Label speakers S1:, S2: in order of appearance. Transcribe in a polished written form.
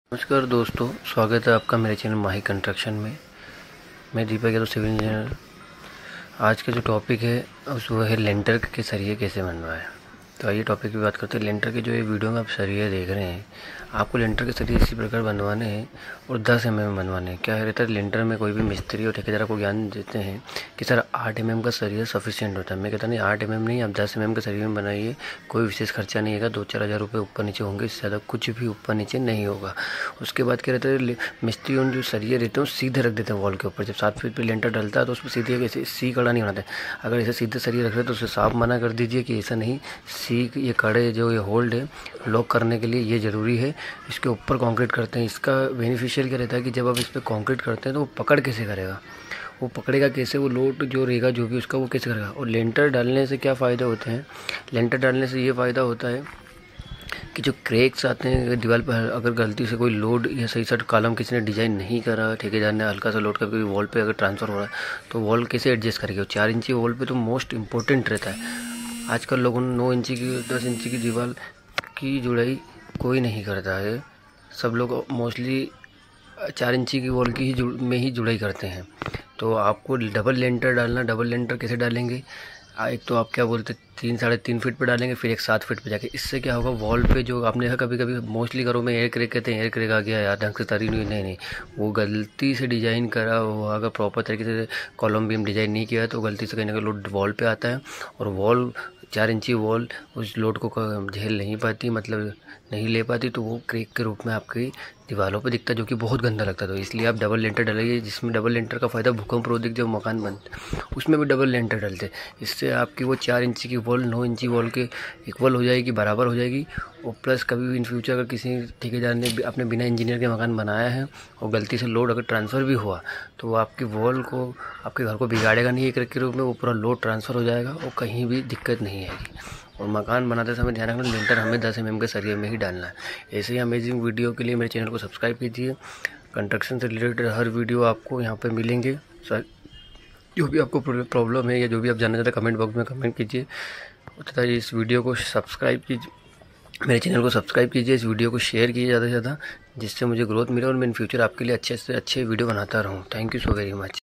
S1: नमस्कार दोस्तों, स्वागत है आपका मेरे चैनल माही कंस्ट्रक्शन में। मैं दीपक यादव, सिविल इंजीनियर। आज का जो टॉपिक है वो है लेंटर के सरिये कैसे बनवाएं। तो आइए टॉपिक की बात करते हैं। लेंटर के जो ये वीडियो में आप सरिये देख रहे हैं, आपको लेंटर के सरिये इसी प्रकार बनवाने हैं और 10 mm में बनवाने हैं। क्या रहता है, लेंटर में कोई भी मिस्त्री और ठेकेदार को ज्ञान देते हैं कि सर 8 mm का सरिया सफिशिएंट होता है। मैं कहता नहीं, 8 mm नहीं, आप 10 mm के सरिये में बनाइए। कोई विशेष खर्चा नहीं है, 2-4 हज़ार रुपये ऊपर नीचे होंगे, इससे ज़्यादा कुछ भी ऊपर नीचे नहीं होगा। उसके बाद क्या रहता है, मिस्त्री उन जो सरिये रहते हैं वो सीधे रख देते हैं वॉल के ऊपर। जब 7 फीट पर लेंटर डलता है तो उसमें सीधे ऐसे सी कड़ा नहीं बनाते। अगर ऐसे सीधे सरिये रख रहे हैं तो उसे साफ मना कर दीजिए कि ऐसा नहीं। सी ये कड़े जो ये होल्ड है लॉक करने के लिए ये ज़रूरी है। इसके ऊपर कंक्रीट करते हैं। इसका बेनिफिशियल क्या रहता है कि जब आप इस पर कंक्रीट करते हैं तो वो पकड़ कैसे करेगा, वो पकड़ेगा कैसे, वो लोड जो रहेगा जो भी उसका वो कैसे करेगा। और लेंटर डालने से क्या फ़ायदे होते हैं, लेंटर डालने से ये फ़ायदा होता है कि जो क्रैक्स आते हैं दीवार पर, अगर गलती से कोई लोड या सही साइड कॉलम किसी ने डिज़ाइन नहीं करा, ठेकेदार ने हल्का सा लोड करके वॉल पे अगर ट्रांसफ़र हो रहा है तो वॉल कैसे एडजस्ट करेगा। 4 इंची वॉल पे तो मोस्ट इम्पोर्टेंट रहता है। आजकल लोगों ने 9 इंची की 10 इंची की दीवार की जुड़ाई कोई नहीं करता है। सब लोग मोस्टली 4 इंची की वॉल की में ही जुड़ाई करते हैं। तो आपको डबल लेंटर डालना। डबल लेंटर कैसे डालेंगे, एक तो आप क्या बोलते हैं 3-3.5 फीट पे डालेंगे, फिर एक 7 फीट पे जाके। इससे क्या होगा, वॉल पे जो आपने देखा कभी कभी मोस्टली घरों में एयर क्रैक कहते हैं, एयर क्रैक आ गया यार, ढंग से तरी नहीं, वो गलती से डिज़ाइन करा हुआ, अगर प्रॉपर तरीके से कॉलम बीम डिज़ाइन नहीं किया है तो गलती से कहीं ना कहीं लोड वॉल पे आता है और वॉल 4 इंची वॉल उस लोड को झेल नहीं पाती, मतलब नहीं ले पाती, तो वो क्रैक के रूप में आपकी दीवारों पे दिखता है, जो कि बहुत गंदा लगता है। तो इसलिए आप डबल लेंटर डालिए, जिसमें डबल लेंटर का फ़ायदा भूकंप रोधक जब मकान बनते उसमें भी डबल लेंटर डालते हैं। इससे आपकी वो 4 इंची की वॉल 9 इंची वॉल के इक्वल हो जाएगी, बराबर हो जाएगी। और प्लस कभी भी इन फ्यूचर अगर किसी ठेकेदार ने अपने बिना इंजीनियर के मकान बनाया है और गलती से लोड अगर ट्रांसफ़र भी हुआ तो वो आपकी वॉल को, आपके घर को बिगाड़ेगा नहीं एक क्रैक के रूप में, वो पूरा लोड ट्रांसफ़र हो जाएगा और कहीं भी दिक्कत नहीं आएगी। और मकान बनाते समय ध्यान रखना, लेंटर हमें 10 mm के सरिये में ही डालना है। ऐसे ही अमेजिंग वीडियो के लिए मेरे चैनल को सब्सक्राइब कीजिए। कंस्ट्रक्शन से रिलेटेड हर वीडियो आपको यहाँ पे मिलेंगे। जो भी आपको प्रॉब्लम है या जो भी आप जानना चाहते हैं कमेंट बॉक्स में कमेंट कीजिए तथा इस वीडियो को सब्सक्राइब कीजिए, मेरे चैनल को सब्सक्राइब कीजिए, इस वीडियो को शेयर कीजिए ज़्यादा से ज़्यादा, जिससे मुझे ग्रोथ मिले और मैं इन फ्यूचर आपके लिए अच्छे से अच्छे वीडियो बनाता रहूँ। Thank you so very much.